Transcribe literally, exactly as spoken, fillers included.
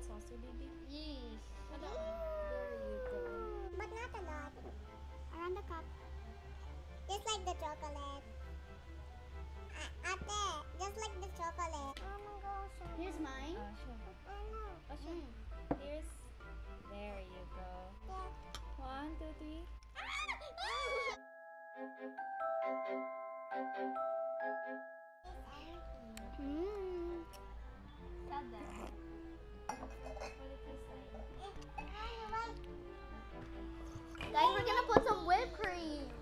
that saucer, baby? Yeesh. Hold on. There you go. But not a lot. Around the cup. Just like the chocolate. Uh, ate, just like the chocolate. Oh my gosh. Here's mine. Uh, sure. Oh, sure. Mm. Here's. There you go. Yeah. One, two, three. Mm. Sad then. What it tastes like? Guys, we're gonna put some whipped cream.